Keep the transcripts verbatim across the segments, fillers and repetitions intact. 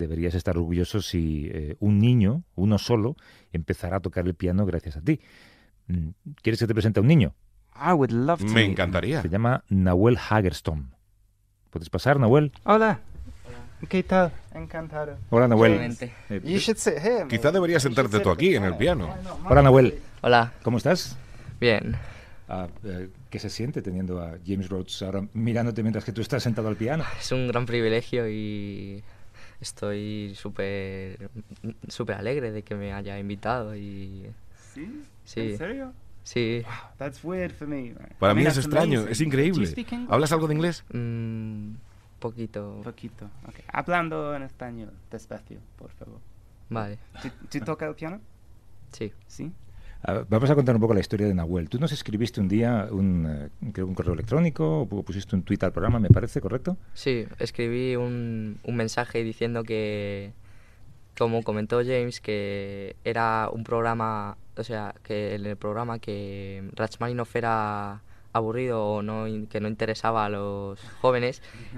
deberías estar orgulloso si eh, un niño, uno solo, empezara a tocar el piano gracias a ti. ¿Quieres que te presente a un niño? I would love to Me meet him. encantaría. Se llama Nahuel Hagerstone. ¿Puedes pasar, Nahuel? Hola. ¿Qué tal? Encantado. Hola, Nahuel. Igualmente. Eh, You should sit here. Quizá deberías sentarte tú aquí, en el piano. Hola, Nahuel. Hola, ¿Cómo estás? bien. Ah, eh, ¿Qué se siente teniendo a James Rhodes ahora mirándote mientras que tú estás sentado al piano? Es un gran privilegio y estoy súper súper alegre de que me haya invitado y ¿Sí? Sí. ¿En serio? sí, That's weird for me. Para I mí mean, es that's extraño, amazing. es Do you increíble. speak English? ¿Hablas algo de inglés? un poquito, Poquito. Okay. Hablando en español, despacio, por favor. vale, ¿Tú, tú tocas el piano? sí. Sí. Ah, vamos a contar un poco la historia de Nahuel. Tú nos escribiste un día un, eh, creo un correo electrónico o pusiste un tuit al programa, me parece, ¿correcto? Sí, escribí un, un mensaje diciendo que, como comentó James, que era un programa, o sea, que en el programa que Rachmaninoff era aburrido o no, in- que no interesaba a los jóvenes,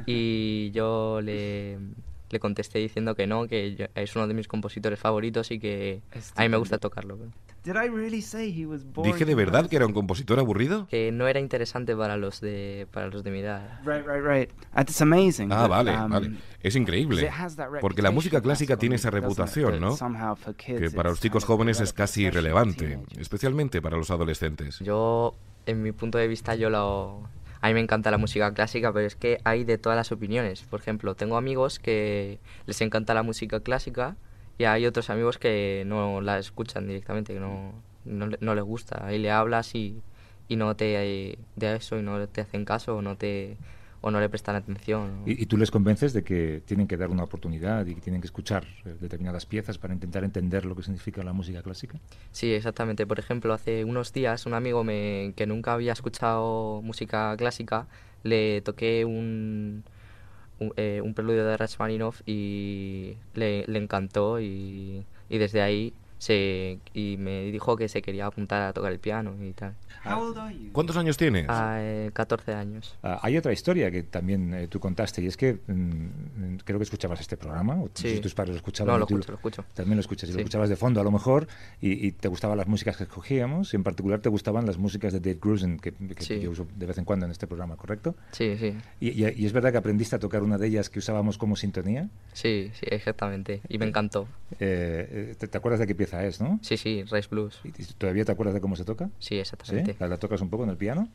y yo le, le contesté diciendo que no, que yo- es uno de mis compositores favoritos y que a mí me gusta tocarlo. Did I really say he was boring? ¿Dije de verdad que era un compositor aburrido? Que no era interesante para los de, para los de mi edad. Right, right, right. That's amazing. Ah, that, vale, um, vale. Es 'cause increíble. it has that Porque la música reputation, clásica tiene esa doesn't it, reputación, that ¿no? somehow for kids Que para it's los chicos kind of jóvenes es irrelevant, casi especially irrelevante, teenagers. especialmente para los adolescentes. Yo, en mi punto de vista, yo lo... A mí me encanta la música clásica, pero es que hay de todas las opiniones. Por ejemplo, tengo amigos que les encanta la música clásica y hay otros amigos que no la escuchan directamente, que no, no, le- no les gusta. Ahí le hablas y, y no te eh, de eso y no te hacen caso o no te o no le prestan atención. Y, y tú les convences de que tienen que dar una oportunidad y que tienen que escuchar eh, determinadas piezas para intentar entender lo que significa la música clásica. Sí, exactamente. Por ejemplo, hace unos días un amigo me, que nunca había escuchado música clásica, le toqué un, un, eh, un preludio de Rachmaninoff y le, le encantó y, y desde ahí se, y me dijo que se quería apuntar a tocar el piano y tal. How old are you? ¿Cuántos años tienes? A eh, catorce años. Ah, hay otra historia que también eh, tú contaste y es que mm, creo que escuchabas este programa, o no sé Sí. si tus padres lo escuchaban. No, y lo tú escucho, lo escucho. También lo escuchas y lo Sí. escuchabas de fondo a lo mejor y, y te gustaban las músicas que escogíamos y en particular te gustaban las músicas de Dave Grusin que, que Sí. yo uso de vez en cuando en este programa, ¿correcto? Sí, sí, Y, y- y es verdad que aprendiste a tocar una de ellas que usábamos como sintonía. sí, sí, exactamente. Y me encantó. Eh, eh, te, te acuerdas de qué pieza es, ¿no? Sí, sí, Race Blues. ¿Y y todavía te acuerdas de cómo se toca? Sí, ¿Sí? exactamente. ¿La, la tocas un poco en el piano?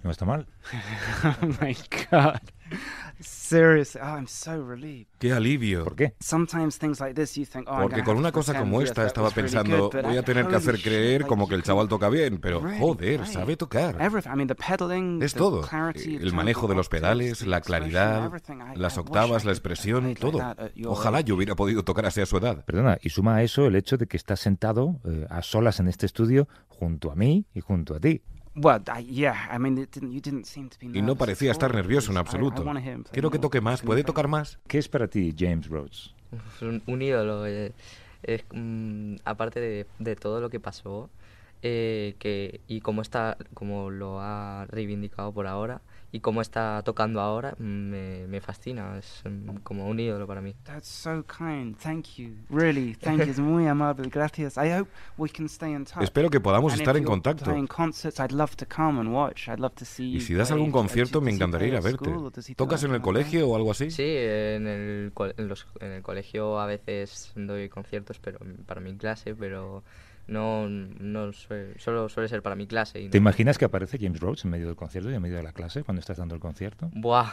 No está mal. Oh my God. Seriously, oh, I'm so relieved. ¡Qué alivio! ¿Por qué? Sometimes things like this you think, oh, I'm Porque gonna con have una to cosa pretend, como yes, esta that estaba was really pensando, good, but voy I- a tener que holy hacer shit, creer like, como que el you chaval can toca bien, pero really joder, play. sabe tocar. Everything. I mean, the pedaling, Es the todo. clarity of El tone, manejo the de los octaves, pedales, the la expression, claridad, everything. I- las I octavas, wish I la could expresión, play like todo. that at your Ojalá age. yo hubiera podido tocar así a su edad. Perdona, y suma a eso el hecho de que estás sentado eh, a solas en este estudio junto a mí y junto a ti. Well, I, yeah, I mean, it didn't, you didn't seem to be Y no nervous parecía at estar all, nervioso en because I- I absoluto. wanna hear him play Quiero que more. toque más. Can ¿Puede you play? tocar más? ¿Qué es para ti James Rhodes? Uf, un, un ídolo. eh, es, mm, aparte de, de todo lo que pasó, eh, que, y cómo está, como lo ha reivindicado por ahora, y cómo está tocando ahora, mm, me, me fascina. Es mm, como un ídolo para mí. That's so kind. Thank you. Really, thank you. Es muy amable. Gracias. I hope we can stay in touch. Espero que podamos And if estar en you're contacto. playing concerts, I'd love to come and watch. I'd love to see you Y si das play. algún Uh, concierto, me does he encantaría ir play a at verte. school, or does he do ¿Tocas en el anything like that? colegio o algo así? Sí, en el, co- en, los, en el colegio a veces doy conciertos pero para mi clase, pero no, no suele, solo suele ser para mi clase. Y ¿Te no- imaginas que aparece James Rhodes en medio del concierto y en medio de la clase cuando estás dando el concierto? Buah.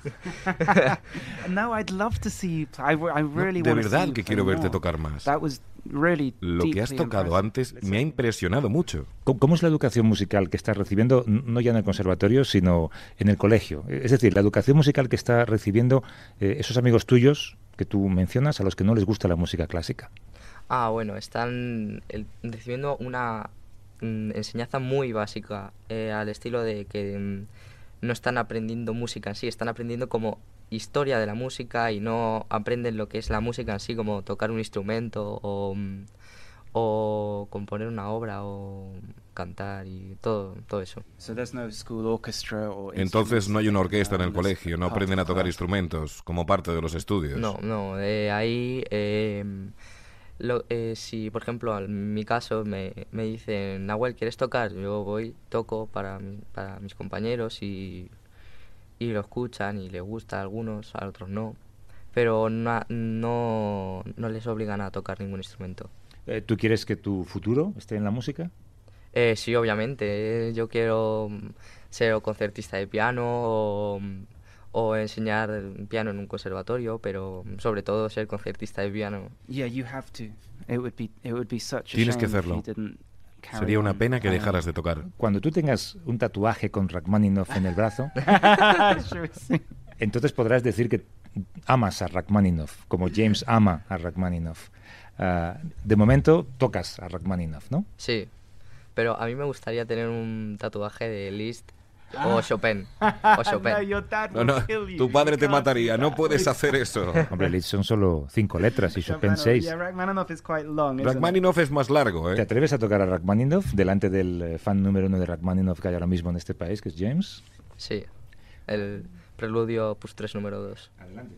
No, I'd love to see you play. I, w- I No, really de wanna see verdad you que play quiero verte more. tocar más. That was really Lo que has deeply tocado impressive. antes me ha impresionado mucho. ¿Cómo cómo es la educación musical que estás recibiendo, n- no ya en el conservatorio, sino en el colegio? Es decir, la educación musical que está recibiendo eh, esos amigos tuyos que tú mencionas a los que no les gusta la música clásica. Ah, bueno, están el- recibiendo una mm, enseñanza muy básica, eh, al estilo de que mm, no están aprendiendo música en sí, están aprendiendo como historia de la música y no aprenden lo que es la música en sí, como tocar un instrumento o, mm, o componer una obra o cantar y todo, todo eso. So there's no school orchestra or Entonces no hay una instruments, orquesta en el um, colegio, no part aprenden a of tocar class. instrumentos como parte de los estudios. No, no, eh, ahí, eh, lo- eh, si por ejemplo en mi caso me, me dicen, Nahuel, ¿quieres tocar? Yo voy, toco para, mi- para mis compañeros y, y lo escuchan y les gusta a algunos, a otros no, pero na- no, no les obligan a tocar ningún instrumento. Eh, ¿Tú quieres que tu futuro esté en la música? Eh, sí, obviamente, eh, yo quiero mm, ser o concertista de piano o, mm, o enseñar piano en un conservatorio, pero mm, sobre todo ser concertista de piano. Yeah, you have to. It would be it would be such a Tienes que shame if hacerlo. you didn't carry Sería una on. pena que Um, dejaras de tocar. Cuando tú tengas un tatuaje con Rachmaninoff en el brazo, Sure, sí. entonces podrás decir que amas a Rachmaninoff, como James ama a Rachmaninoff. Ah, de momento tocas a Rachmaninoff, ¿no? Sí, pero a mí me gustaría tener un tatuaje de Liszt o Chopin. O Chopin. No, your dad No, will no, kill you. tu padre You te can't mataría, do no that. puedes hacer eso. Hombre, Liszt son solo cinco letras y Chopin seis. Yeah, Rachmaninoff is quite long, isn't it? Rachmaninoff es más largo, ¿Te ¿eh? atreves a tocar a Rachmaninoff delante del eh, fan número uno de Rachmaninoff que hay ahora mismo en este país, que es James? Sí, el preludio Opus tres número dos. Adelante.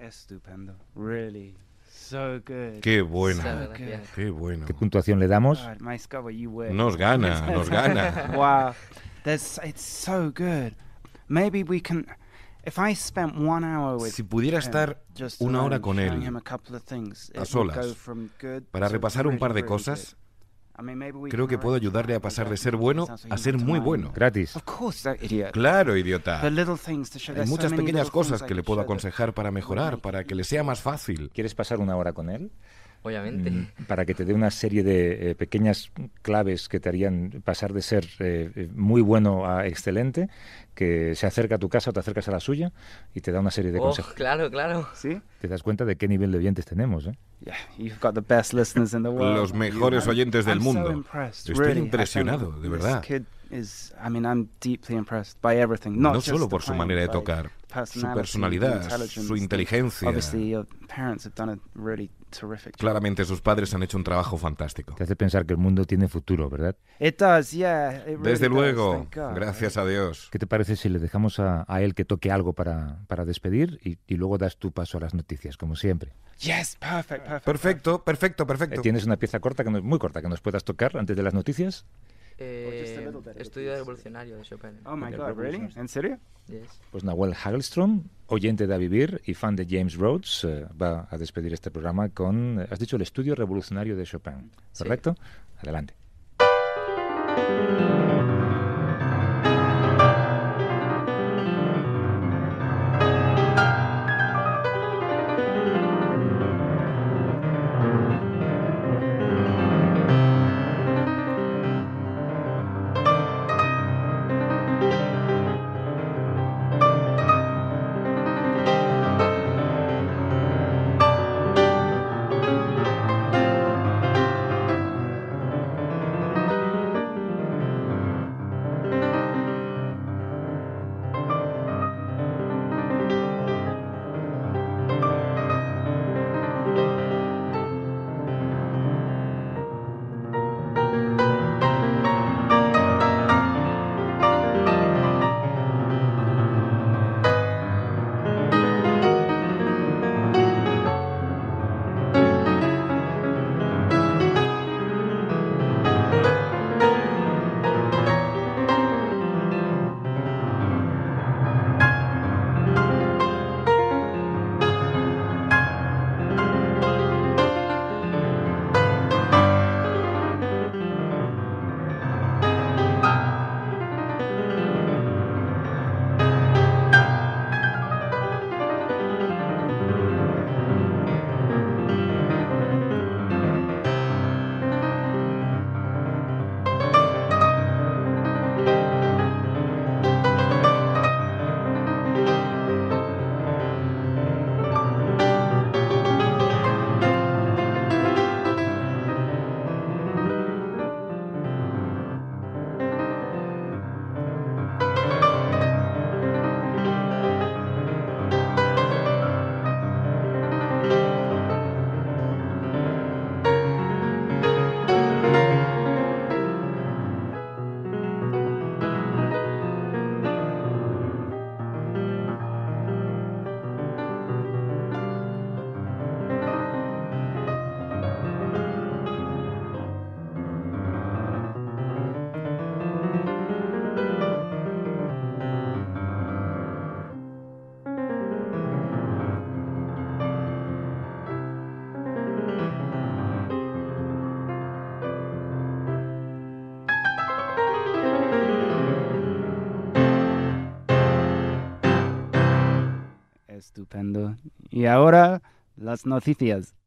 Estupendo. Really. So good. Qué bueno, So So gracias. good. qué bueno. ¿Qué puntuación le damos? God, my Scubba, you win. Nos gana, nos gana. Wow. There's, it's so good. Maybe we can... If I spent one hour with Si pudiera him, estar just una hora alone, con showing él, him a couple of things, a it would solas, go from good para to repasar un really, par de really cosas, good. I mean, maybe we creo can que puedo arrange ayudarle a that pasar de with ser that bueno so he a ser knows muy mine. bueno. Gratis. Of course, that idiot. Claro, idiota. The little things to show. Hay There's so muchas many pequeñas little cosas things I que le could puedo show that aconsejar para would mejorar, make para it que le sea más fácil. ¿Quieres pasar una hora con él? Obviamente. Mm, Para que te dé una serie de eh, pequeñas claves que te harían pasar de ser eh, eh, muy bueno a excelente, que se acerca a tu casa o te acercas a la suya y te da una serie de Oh, consejos. claro, claro. See? Te das cuenta de qué nivel de oyentes tenemos, ¿eh? Yeah, you've got the best listeners in the world. Los mejores I'm- oyentes del I'm mundo. So impressed, Estoy really. I impresionado, think de verdad. This kid is, I mean, I'm deeply impressed by everything. Not No just solo the por su playing, manera de by tocar, su personality, personalidad, intelligence, su the- inteligencia. Obviously, your parents have done a really terrific job. Claramente sus padres han hecho un trabajo fantástico. Te hace pensar que el mundo tiene futuro, ¿verdad? It does, yeah. It really Desde does, luego, thank God. gracias a Dios. ¿Qué te parece si le dejamos a, a él que toque algo para, para despedir y, y luego das tu paso a las noticias, como siempre? Yes, perfect, perfect. Perfecto, perfecto, Eh, perfecto. ¿Tienes una pieza corta, que no, muy corta, que nos puedas tocar antes de las noticias? Eh, estudio revolucionario de Chopin. Oh my Okay, God, really? revolutions. ¿En serio? Yes. Pues Nahuel Hagelstrom, oyente de A Vivir y fan de James Rhodes, eh, va a despedir este programa con, eh, has dicho, el estudio revolucionario de Chopin, Sí. ¿correcto? Adelante. Estupendo. Y ahora, las noticias.